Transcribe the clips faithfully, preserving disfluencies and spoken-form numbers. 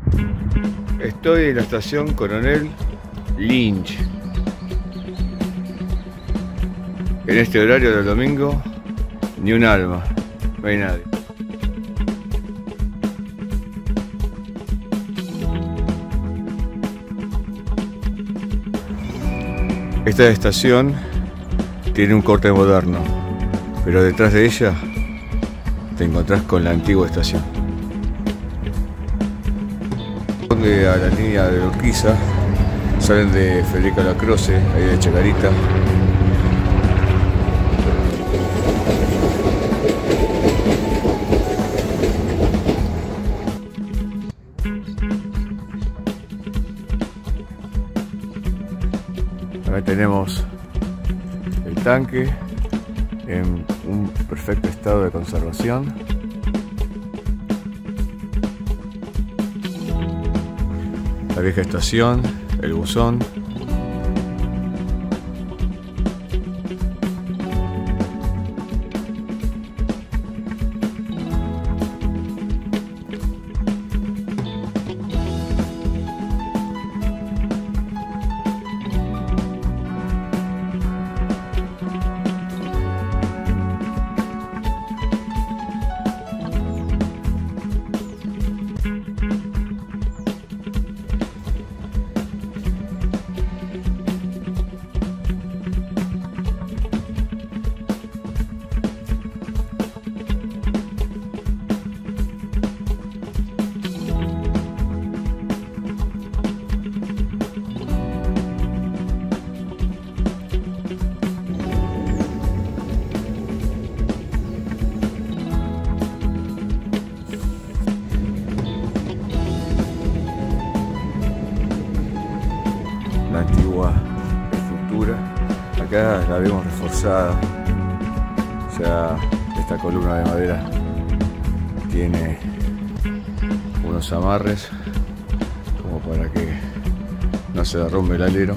Estoy en la estación Coronel Lynch. En este horario del domingo, ni un alma, no hay nadie. Esta estación tiene un corte moderno, pero detrás de ella te encontrás con la antigua estación. A la línea de Urquiza salen de Federico Lacroce, ahí de Chacarita. Acá tenemos el tanque en un perfecto estado de conservación. La vieja estación, el buzón. La antigua estructura, acá la vemos reforzada, ya esta columna de madera tiene unos amarres como para que no se derrumbe el alero.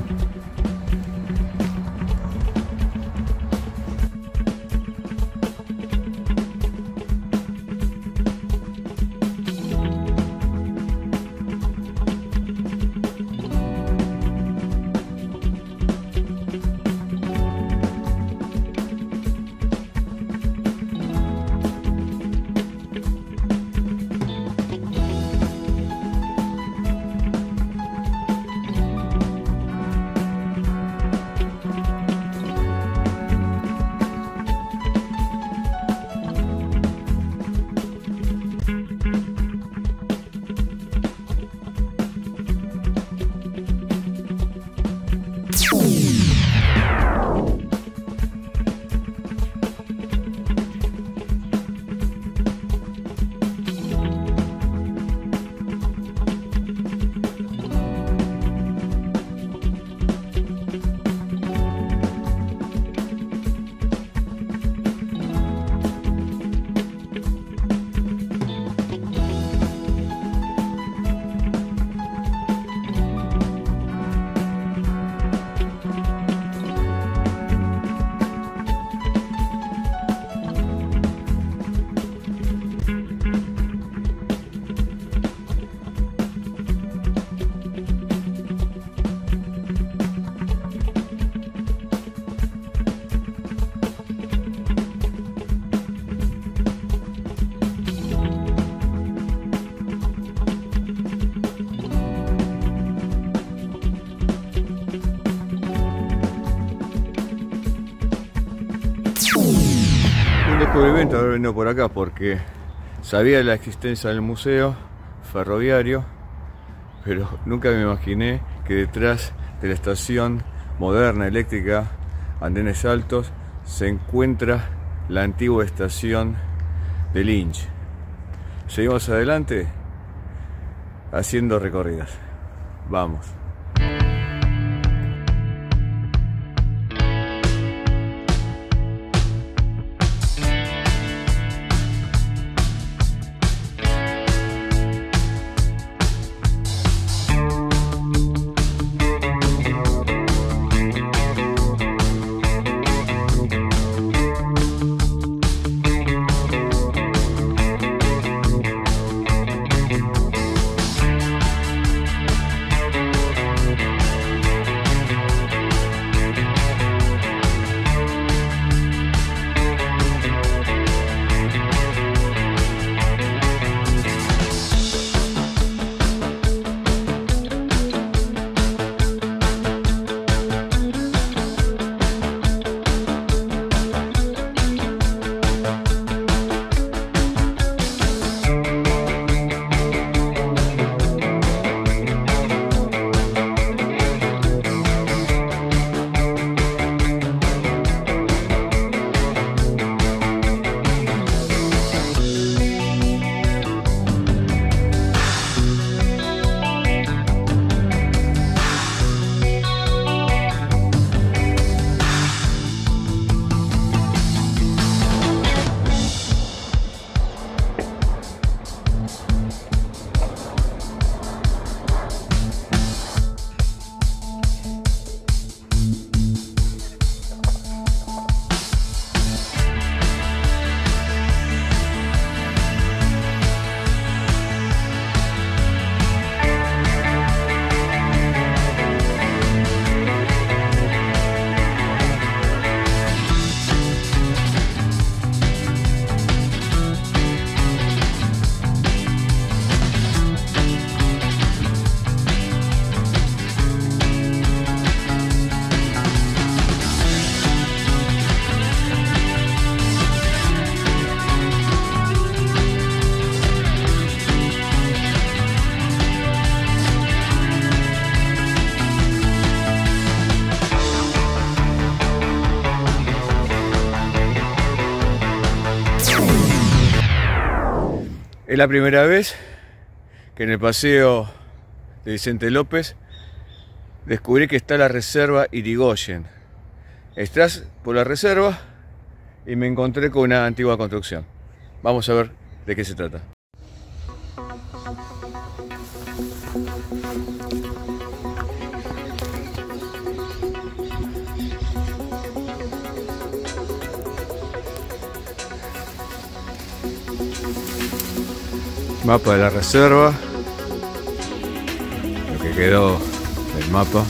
Un descubrimiento haber venido por acá porque sabía de la existencia del museo ferroviario, pero nunca me imaginé que detrás de la estación moderna, eléctrica, andenes altos, se encuentra la antigua estación de Lynch. Seguimos adelante haciendo recorridas. Vamos. Es la primera vez que en el paseo de Vicente López descubrí que está la reserva Irigoyen. Estás por la reserva y me encontré con una antigua construcción. Vamos a ver de qué se trata. Mapa de la reserva, lo que quedó del mapa.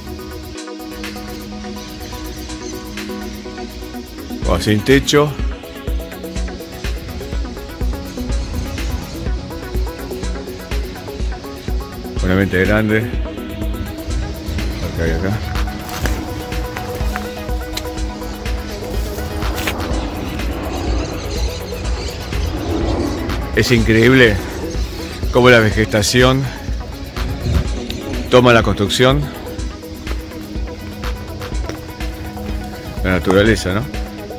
O sin techo. Un ambiente grande. Acá y acá. Es increíble cómo la vegetación toma la construcción. La naturaleza, ¿no?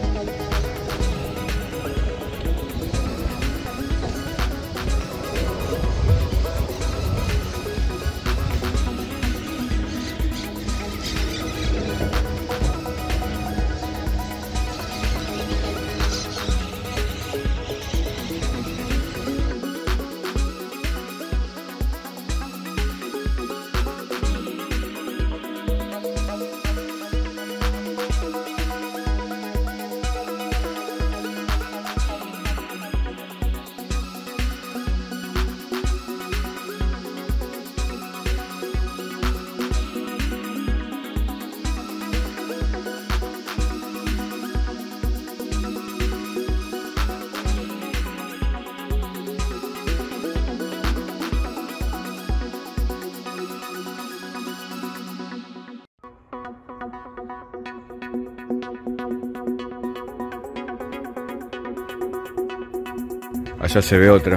Allá se ve otra.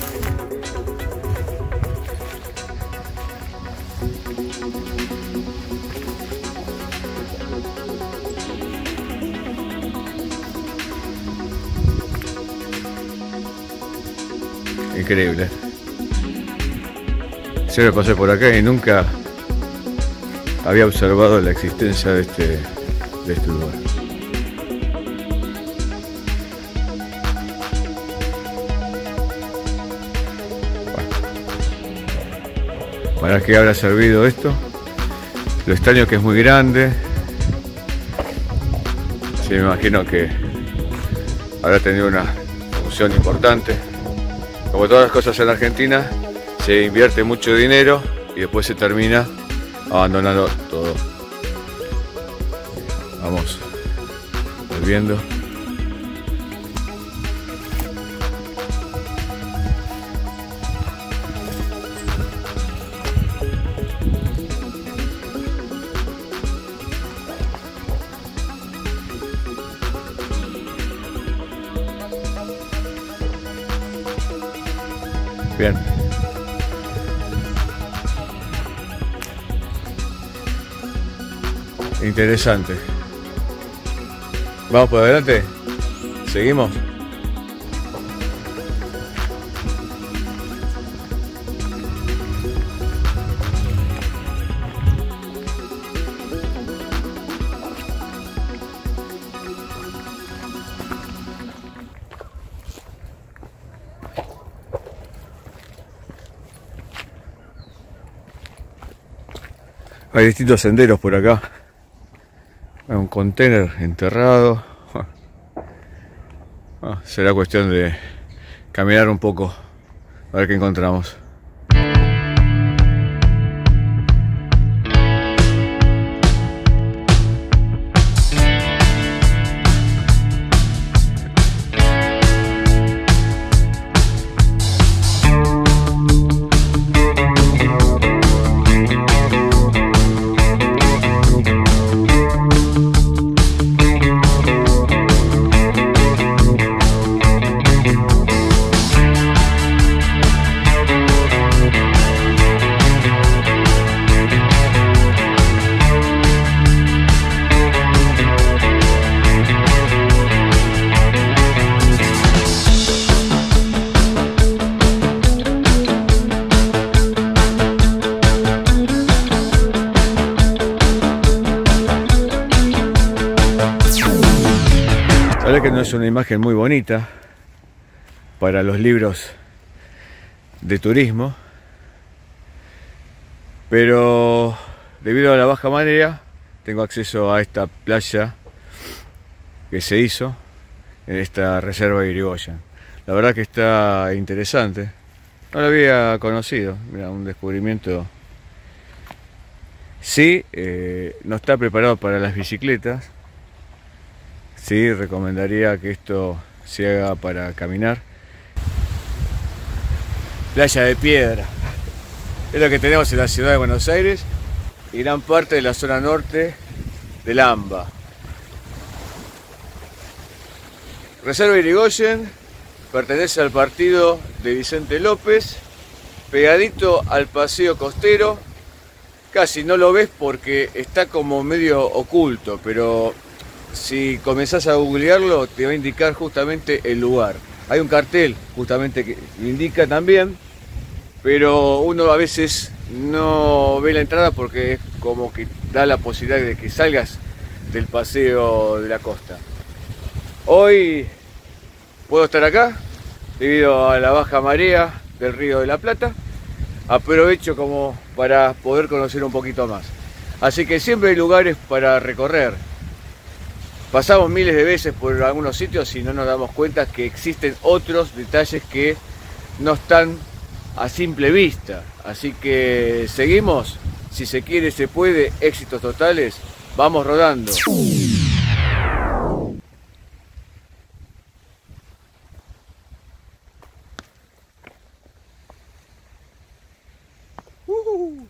Increíble. Siempre pasé por acá y nunca había observado la existencia de este, de este lugar. ¿Para qué habrá servido esto? Lo extraño que es muy grande. Sí, me imagino que habrá tenido una función importante. Como todas las cosas en Argentina, se invierte mucho dinero y después se termina abandonando todo. Vamos volviendo. Bien. Interesante. Vamos por adelante. Seguimos. Hay distintos senderos por acá. Hay un container enterrado. Ah, será cuestión de caminar un poco a ver qué encontramos. que no es una imagen muy bonita para los libros de turismo, pero debido a la baja marea tengo acceso a esta playa que se hizo en esta reserva de Irigoyen. La verdad que está interesante, no la había conocido, mira, un descubrimiento. Sí, eh, no está preparado para las bicicletas. Sí, recomendaría que esto se haga para caminar. Playa de piedra. Es lo que tenemos en la ciudad de Buenos Aires y gran parte de la zona norte del AMBA. Reserva Irigoyen pertenece al partido de Vicente López, pegadito al paseo costero. Casi no lo ves porque está como medio oculto, pero si comenzás a googlearlo te va a indicar justamente el lugar. Hay un cartel justamente que indica también, pero uno a veces no ve la entrada porque es como que da la posibilidad de que salgas del paseo de la costa. Hoy puedo estar acá debido a la baja marea del Río de la Plata. Aprovecho como para poder conocer un poquito más. Así que siempre hay lugares para recorrer. Pasamos miles de veces por algunos sitios y no nos damos cuenta que existen otros detalles que no están a simple vista. Así que seguimos. Si se quiere, se puede. Éxitos totales. Vamos rodando. Uh,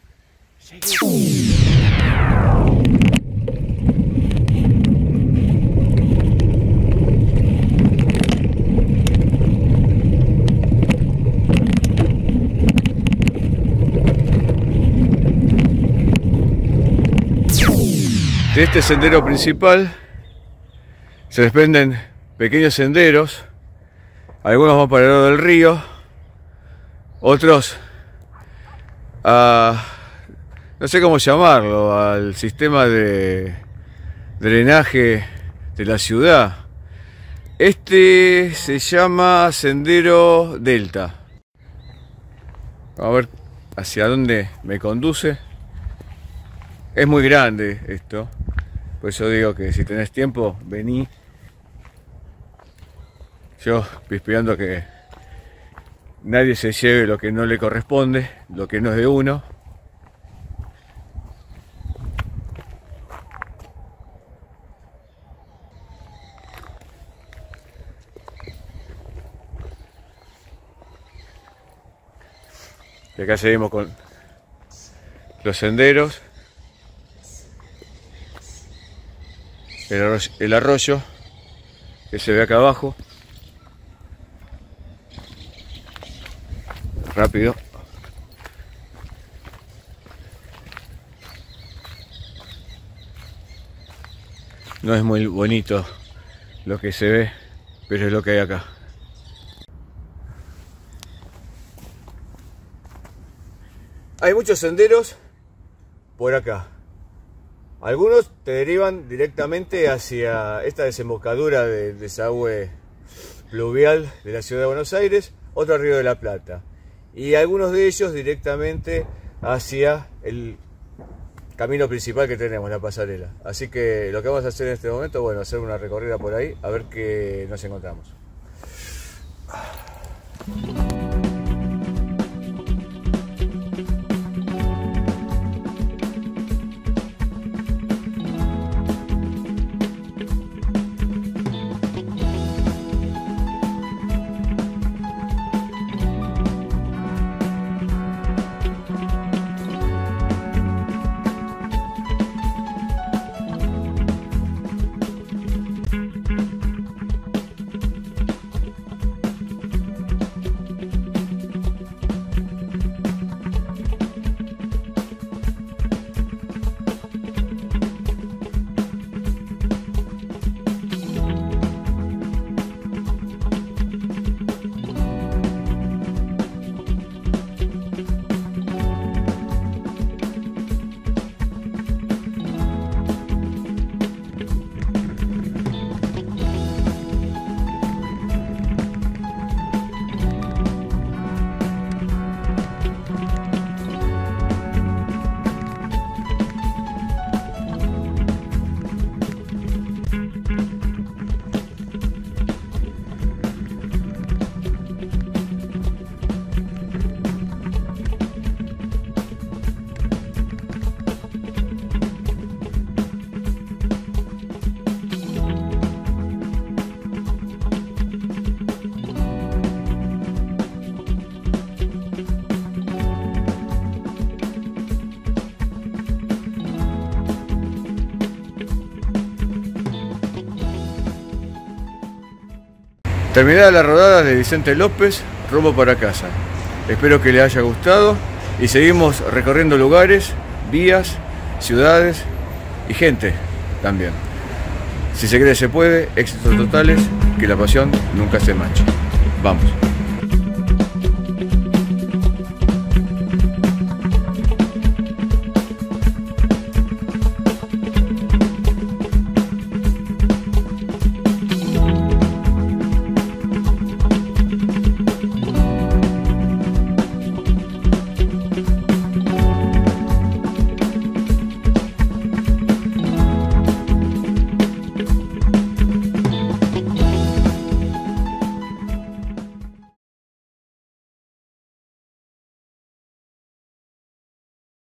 De este sendero principal se desprenden pequeños senderos, algunos van para el lado del río, otros a, no sé cómo llamarlo, al sistema de drenaje de la ciudad. Este se llama Sendero Delta. Vamos a ver hacia dónde me conduce. Es muy grande esto, por eso digo que si tenés tiempo, vení. Yo esperando que nadie se lleve lo que no le corresponde, lo que no es de uno. Y acá seguimos con los senderos. El arroyo, el arroyo que se ve acá abajo. Rápido. No es muy bonito lo que se ve, pero es lo que hay acá. Hay muchos senderos por acá. Algunos te derivan directamente hacia esta desembocadura del desagüe pluvial de la ciudad de Buenos Aires, otro al Río de la Plata. Y algunos de ellos directamente hacia el camino principal que tenemos, la pasarela. Así que lo que vamos a hacer en este momento, bueno, hacer una recorrida por ahí, a ver qué nos encontramos. Terminada la rodada de Vicente López, rumbo para casa. Espero que les haya gustado y seguimos recorriendo lugares, vías, ciudades y gente también. Si se cree se puede, éxitos totales, que la pasión nunca se manche. Vamos.